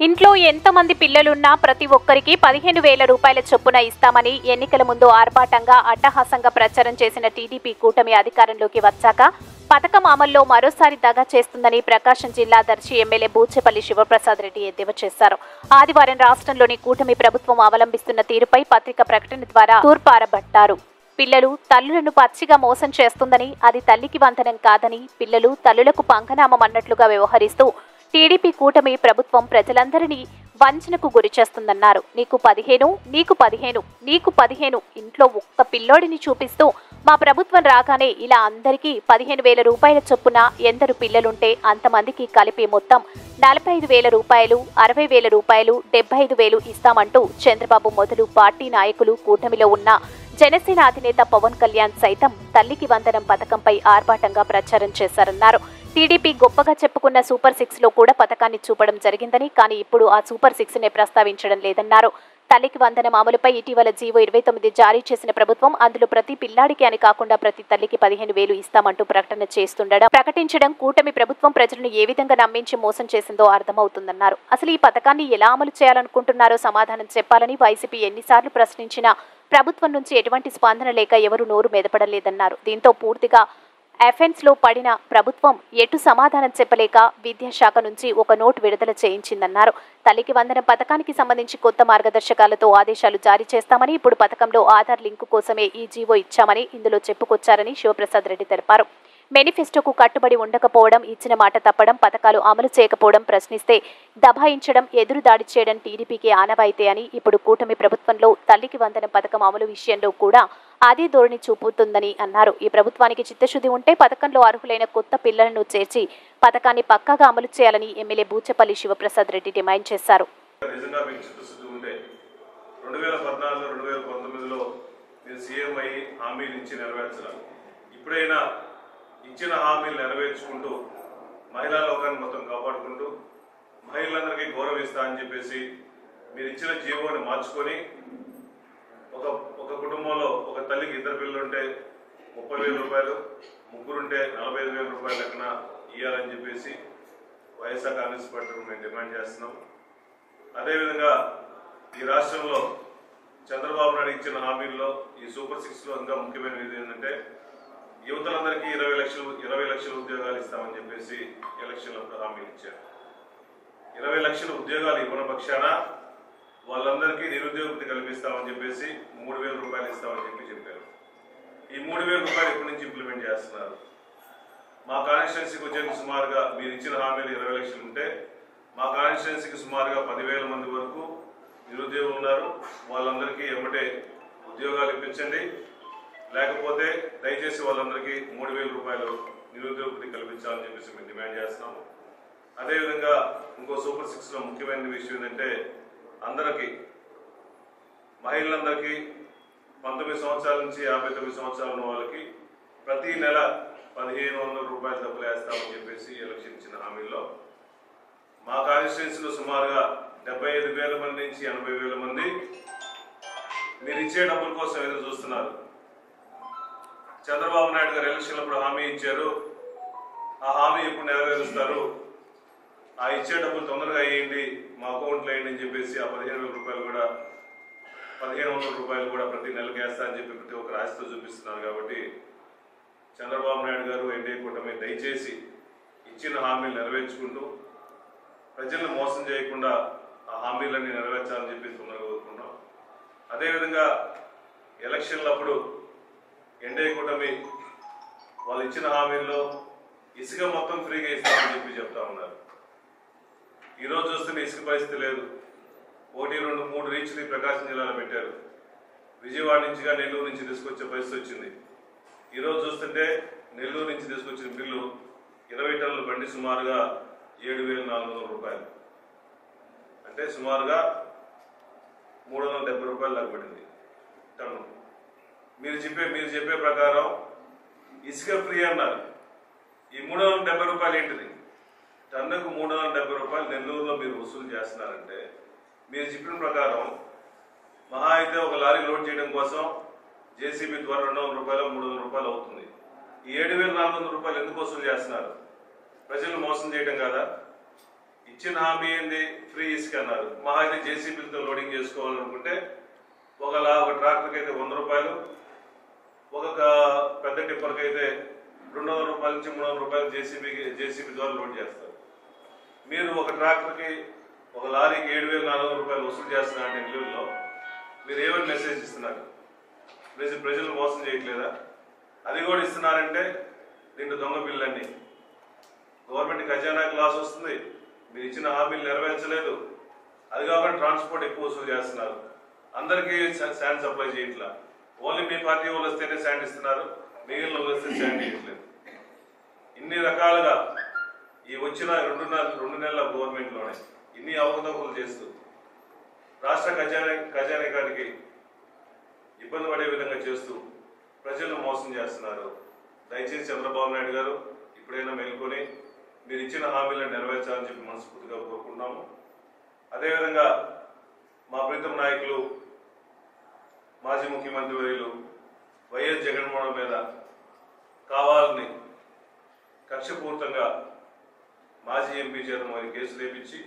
ఇంట్లో ఎంతమంది పిల్లలున్నా ప్రతి ఒక్కరికి 15,000 రూపాయల చొప్పున ఇస్తామని ఎన్నికల ముందు ఆర్భాటంగా అట్టహాసంగా ప్రచారం చేసిన టీడీపీ కూటమి అధికారంలోకి వచ్చాక పథకం అమల్లో మరోసారి దగా చేస్తుందని ప్రకాశం జిల్లా దర్శి ఎమ్మెల్యే బూచేపల్లి శివప్రసాద్ రెడ్డి ఎద్దేవా చేశారు. ఆదివారం రాష్ట్రంలోని కూటమి ప్రభుత్వం అవలంబిస్తున్న తీరుపై పత్రిక ప్రకటన ద్వారా తూర్పారబట్టారు. పిల్లలు తల్లులను పచ్చిగా మోసం చేస్తుందని, అది తల్లికి వందనం కాదని, పిల్లలు తల్లులకు పంకనామం అన్నట్లుగా వ్యవహరిస్తూ టీడీపీ కూటమి ప్రభుత్వం ప్రజలందరినీ వంచనకు గురి చేస్తుందన్నారు. నీకు 15 ఇంట్లో ఒక్క పిల్లోడిని చూపిస్తూ మా ప్రభుత్వం రాగానే ఇలా అందరికీ 15,000 రూపాయల చొప్పున ఎందరు పిల్లలుంటే అంతమందికి కలిపి మొత్తం 45,000 రూపాయలు, 60,000 రూపాయలు, 75,000 ఇస్తామంటూ చంద్రబాబు మొదలు పార్టీ నాయకులు, కూటమిలో ఉన్న జనసేన అధినేత పవన్ కళ్యాణ్ సైతం తల్లికి వందనం పథకంపై ఆర్భాటంగా ప్రచారం చేశారన్నారు. టీడీపీ గొప్పగా చెప్పుకున్న సూపర్ 6 లో కూడా పథకాన్ని చూపడం జరిగిందని, కానీ ఇప్పుడు ఆ సూపర్ 6 నే ప్రస్తావించడం లేదన్నారు. తల్లికి వందనం అమలుపై ఇటీవల జీవో 29 జారీ చేసిన ప్రభుత్వం అందులో ప్రతి పిల్లాడికి అని కాకుండా ప్రతి తల్లికి 15,000 ఇస్తామంటూ ప్రకటించడం కూటమి ప్రభుత్వం ప్రజలను ఏ విధంగా నమ్మించి మోసం చేసిందో అర్థమవుతుందన్నారు. అసలు ఈ పథకాన్ని ఎలా అమలు చేయాలనుకుంటున్నారో సమాధానం చెప్పాలని వైసీపీ ఎన్నిసార్లు ప్రశ్నించినా ప్రభుత్వం నుంచి ఎటువంటి స్పందన లేక ఎవరు నోరు మెదపడలేదన్నారు. దీంతో పూర్తిగా అఫెన్స్ లో పడిన ప్రభుత్వం ఎటు సమాధానం చెప్పలేక విద్యాశాఖ నుంచి ఒక నోటు విడుదల చేయించిందన్నారు. తల్లికి వందనం పథకానికి సంబంధించి కొత్త మార్గదర్శకాలతో ఆదేశాలు జారీ చేస్తామని, ఇప్పుడు పథకంలో ఆధార్ లింకు కోసమే ఈ జీవో ఇచ్చామని ఇందులో చెప్పుకొచ్చారని శివప్రసాద్ రెడ్డి తెలిపారు. మేనిఫెస్టోకు కట్టుబడి ఉండకపోవడం, ఇచ్చిన మాట తప్పడం, పథకాలు అమలు చేయకపోవడం, ప్రశ్నిస్తే దబాయించడం, ఎదురుదాడి చేయడం టీడీపీకి ఆనవాయితీ అని, ఇప్పుడు కూటమి ప్రభుత్వంలో తల్లికి వందనం పథకం అమలు విషయంలో కూడా అదే ధోరణి చూపుతుందని అన్నారు. ఈ ప్రభుత్వానికి చిత్తశుద్ధి ఉంటే పథకంలో అర్హులైన కొత్త పిల్లలను చేర్చి పథకాన్ని పక్కాగా అమలు చేయాలని ఎమ్మెల్యే బూచేపల్లి శివప్రసాద్ రెడ్డి డిమాండ్ చేశారు. ఇచ్చిన హామీలు నెరవేర్చుకుంటూ మహిళా లోకాన్ని మొత్తం కాపాడుకుంటూ మహిళలందరికీ గౌరవిస్తా అని చెప్పేసి మీరు ఇచ్చిన జీవోని మార్చుకొని ఒక కుటుంబంలో ఒక తల్లికి 2 పిల్లలుంటే 30,000 రూపాయలు, ముగ్గురుంటే 45,000 రూపాయల లెక్కన ఇవ్వాలని చెప్పేసి వైఎస్ఆర్ కాంగ్రెస్ పార్టీ మేము డిమాండ్ చేస్తున్నాం. అదేవిధంగా ఈ రాష్ట్రంలో చంద్రబాబు నాయుడు ఇచ్చిన హామీల్లో ఈ సూపర్ 6 లో ఇంకా ముఖ్యమైనది ఏంటంటే యువతలందరికీ 20 లక్షల ఉద్యోగాలు ఇస్తామని చెప్పేసి ఎలక్షన్లో హామీలు ఇచ్చారు. 20 లక్షల ఉద్యోగాలు ఇవ్వని పక్షాన వాళ్ళందరికీ నిరుద్యోగ కల్పిస్తామని చెప్పేసి 3,000 రూపాయలు ఇస్తామని చెప్పారు. ఈ 3,000 రూపాయలు ఎప్పటి నుంచి ఇంప్లిమెంట్ చేస్తున్నారు? మా కాన్స్టిట్యున్సీకి వచ్చేందుకు సుమారుగా మీరు ఇచ్చిన హామీలు 20 లక్షలు ఉంటే మా కాన్స్టిట్యున్సీకి సుమారుగా 10,000 మంది వరకు నిరుద్యోగులు ఉన్నారు. వాళ్ళందరికీ ఎమ్మటే ఉద్యోగాలు ఇప్పించండి, లేకపోతే దయచేసి వాళ్ళందరికీ 3,000 రూపాయలు నిరుద్యోగ కల్పించాలని చెప్పేసి మేము డిమాండ్ చేస్తున్నాము. అదేవిధంగా ఇంకో సూపర్ 6 లో ముఖ్యమైన విషయం ఏంటంటే అందరికీ మహిళలందరికీ 19 సంవత్సరాల నుంచి 59 సంవత్సరాలు ఉన్న వాళ్ళకి ప్రతి నెల 1,500 రూపాయలు డబ్బులు వేస్తామని చెప్పేసి ఎలక్షన్ ఇచ్చిన హామీల్లో మా కాన్స్టిట్యున్సీలో సుమారుగా 75,000 మంది నుంచి 80,000 మంది మీరు ఇచ్చే డబ్బుల కోసం ఎదురు చూస్తున్నారు. చంద్రబాబు నాయుడు గారు ఎలక్షన్లప్పుడు హామీ ఇచ్చారు, ఆ హామీ ఇప్పుడు నెరవేరుస్తారు, ఆ ఇచ్చే డబ్బులు తొందరగా వేయండి, మా అకౌంట్లో వేయండి అని చెప్పేసి ఆ 15,000 రూపాయలు కూడా 1,500 రూపాయలు కూడా ప్రతి నెలకు వేస్తా అని చెప్పి ప్రతి ఒక్క రాశితో చూపిస్తున్నారు. కాబట్టి చంద్రబాబు నాయుడు గారు ఎన్డీఏ కూటమి దయచేసి ఇచ్చిన హామీలు నెరవేర్చుకుంటూ ప్రజలను మోసం చేయకుండా ఆ హామీలన్నీ నెరవేర్చాలని చెప్పి తొందరగా కోరుకున్నాం. అదేవిధంగా ఎలక్షన్లప్పుడు ఎన్డీఏ కూటమి వాళ్ళు ఇచ్చిన హామీల్లో ఇసుక మొత్తం ఫ్రీగా ఇస్తామని చెప్పి చెప్తా ఉన్నారు. ఈరోజు చూస్తున్న ఇసుక పరిస్థితి లేదు. 1, 2, 3 రీచ్ని ప్రకాశం జిల్లాలో పెట్టారు. విజయవాడ నుంచి నెల్లూరు నుంచి తీసుకొచ్చే పరిస్థితి వచ్చింది. ఈరోజు చూస్తుంటే నెల్లూరు నుంచి తీసుకొచ్చిన బిల్లు 20 టన్నుల బండి సుమారుగా 7,400 రూపాయలు, అంటే సుమారుగా 370 రూపాయలు దాకా పడింది టన్ను. మీరు చెప్పే ప్రకారం ఇసుక ఫ్రీ అన్నారు. ఈ 370 రూపాయలు ఏంటిది? టన్నుకు 370 రూపాయలు నెల్లూరులో మీరు వసూలు చేస్తున్నారంటే మీరు చెప్పిన ప్రకారం మహా అయితే ఒక లారీ లోడ్ చేయడం కోసం జేసీబీ ద్వారా 200 రూపాయలు 300 రూపాయలు అవుతుంది. ఈ 7,400 రూపాయలు ఎందుకు వసూలు చేస్తున్నారు? ప్రజలు మోసం చేయడం కాదా? ఇచ్చిన హామీ ఏంది? ఫ్రీ ఇసుక అన్నారు. మహా అయితే జేసీబీలతో లోడింగ్ చేసుకోవాలనుకుంటే ఒక ట్రాక్టర్కి అయితే 100 రూపాయలు, ఒక పెద్ద టిప్పర్కి అయితే 200 రూపాయల నుంచి 300 రూపాయలు జేసీబీ ద్వారా లోడ్ చేస్తారు. మీరు ఒక ట్రాక్టర్కి ఒక లారీకి 7,400 రూపాయలు వసూలు చేస్తున్నారు అంటే నెల్లూరులో మీరు ఏమని మెసేజ్ ఇస్తున్నారు? ప్రజలు మోసం చేయట్లేదా? అది కూడా ఇస్తున్నారంటే దీంట్లో దొంగ బిల్లులన్నీ. గవర్నమెంట్ ఖజానాకి లాస్ వస్తుంది, మీరు ఇచ్చిన హామీలు నెరవేర్చలేదు. అది కాకుండా ట్రాన్స్పోర్ట్ ఎక్కువ వసూలు చేస్తున్నారు. అందరికీ శాండ్ సప్లై చేయట్లా. ఓన్లీ మీ పార్టీ వాళ్ళు వస్తేనే శాండ్ ఇస్తున్నారు, మిగిలిన వాళ్ళు వస్తే శాండ్ ఇవ్వట్లేదు. ఇన్ని రకాలుగా ఈ వచ్చిన 2 నెలల గవర్నమెంట్లోనే ఇన్ని అవకతవకలు చేస్తూ రాష్ట్ర ఖజానానికి ఇబ్బంది పడే విధంగా చేస్తూ ప్రజలను మోసం చేస్తున్నారు. దయచేసి చంద్రబాబు నాయుడు గారు ఇప్పుడైనా మేల్కొని మీరు ఇచ్చిన హామీలను నెరవేర్చాలని చెప్పి మనస్ఫూర్తిగా కోరుకుంటున్నాము. అదేవిధంగా మా ప్రీతం నాయకులు మాజీ ముఖ్యమంత్రి వర్యులు వైఎస్ జగన్మోహన్ మీద కావాలని కక్షపూర్తంగా మాజీ ఎంపీ చేత మరి కేసులు వేపించి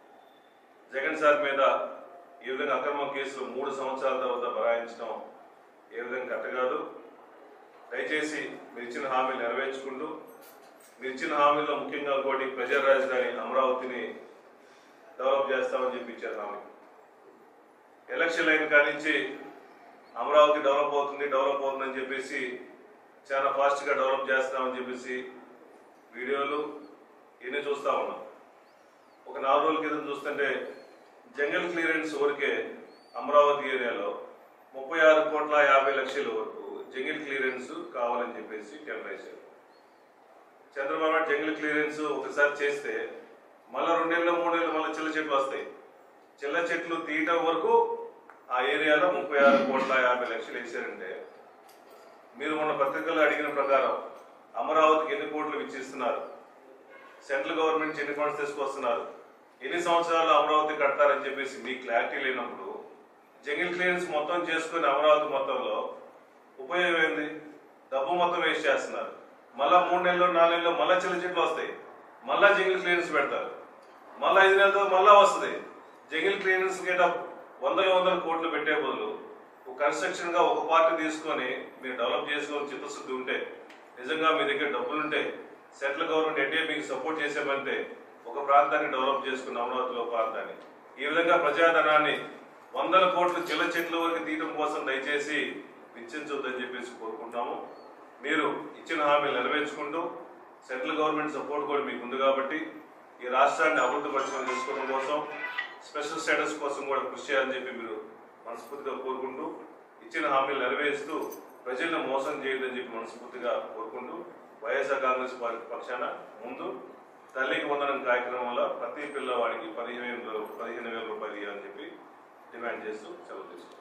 జగన్ సార్ మీద ఈ విధంగా అక్రమ కేసులు 3 సంవత్సరాల తర్వాత బరాయించడం ఏ విధంగా కరెక్ట్ కాదు. దయచేసి మీరు ఇచ్చిన హామీలు నెరవేర్చుకుంటూ మీరు ఇచ్చిన హామీలో ముఖ్యంగా ఇంకోటి ప్రజా రాజధాని అమరావతిని డెవలప్ చేస్తామని చెప్పి ఇచ్చారు హామీ. ఎలక్షన్ అయిన కాడి నుంచి అమరావతి డెవలప్ అవుతుందని చెప్పేసి చాలా ఫాస్ట్గా డెవలప్ చేస్తామని చెప్పేసి వీడియోలు ఇవన్నీ చూస్తూ ఉన్నాం. ఒక 4 రోజుల క్రితం చూస్తుంటే జంగల్ క్లియరెన్స్ వరకే అమరావతి ఏరియాలో 36,50,00,000 వరకు జంగిల్ క్లియరెన్స్ కావాలని చెప్పేసి టెండర్ వేశారు. చంద్రబాబు నాయుడు జంగిల్ క్లియరెన్స్ ఒకసారి చేస్తే మళ్ళీ 2 నెలలు 3 నెలలు మళ్ళీ చిల్ల చెట్లు వస్తాయి. చిల్ల చెట్లు తీయటం వరకు ఆ ఏరియాలో 36,50,00,000 వేశారంటే మీరు మొన్న పత్రికల్లో అడిగిన ప్రకారం అమరావతికి ఎన్ని కోట్లు ఇచ్చిస్తున్నారు, సెంట్రల్ గవర్నమెంట్ ఎన్ని ఫండ్స్ తీసుకొస్తున్నారు, ఎన్ని సంవత్సరాలు అమరావతి కడతారని చెప్పేసి మీకు క్లారిటీ లేనప్పుడు జంగిల్ క్లియరెన్స్ మొత్తం చేసుకుని అమరావతి మొత్తంలో ఉపయోగం ఏంది? డబ్బు మొత్తం వేస్ట్ చేస్తున్నారు. మళ్ళా 3 నెలలు 4 నెలలు మళ్ళా చిన్న చెట్లు వస్తాయి, మళ్ళా జంగిల్ క్లియరెన్స్ పెడతారు, మళ్ళా 5 నెలలతో మళ్ళా వస్తుంది. జంగిల్ క్లియరెన్స్ కి వందల కోట్లు పెట్టే బదులు కన్స్ట్రక్షన్ గా ఒక పార్టీ తీసుకొని మీరు డెవలప్ చేసుకొని చిత్తశుద్ధి ఉంటే, నిజంగా మీ దగ్గర డబ్బులుంటే, సెంట్రల్ గవర్నమెంట్ ఎన్డీఏ మీకు సపోర్ట్ చేసేమంటే ఒక ప్రాంతాన్ని డెవలప్ చేసుకున్న అమరావతిలో ప్రాంతాన్ని ఈ విధంగా ప్రజాధనాన్ని 100 కోట్లు చిల్ల చెట్ల వరకు తీయడం కోసం దయచేసి వెచ్చించొద్దని చెప్పేసి కోరుకుంటాము. మీరు ఇచ్చిన హామీలు నెరవేర్చుకుంటూ సెంట్రల్ గవర్నమెంట్ సపోర్ట్ కూడా మీకు ఉంది కాబట్టి ఈ రాష్ట్రాన్ని అభివృద్ధి పరిచయం చేసుకోవడం కోసం స్పెషల్ స్టేటస్ కోసం కూడా కృషి చేయాలని చెప్పి మీరు మనస్ఫూర్తిగా కోరుకుంటూ ఇచ్చిన హామీలు నెరవేరుస్తూ ప్రజలను మోసం చేయొద్దని చెప్పి మనస్ఫూర్తిగా కోరుకుంటూ వైఎస్ఆర్ కాంగ్రెస్ పార్టీ పక్షాన ముందు తల్లికి వందనం కార్యక్రమంలో ప్రతి పిల్లవాడికి 15,000 రూపాయలు ఇవ్వాలని చెప్పి డిమాండ్ చేస్తూ సెలవు తీసుకుంటాం.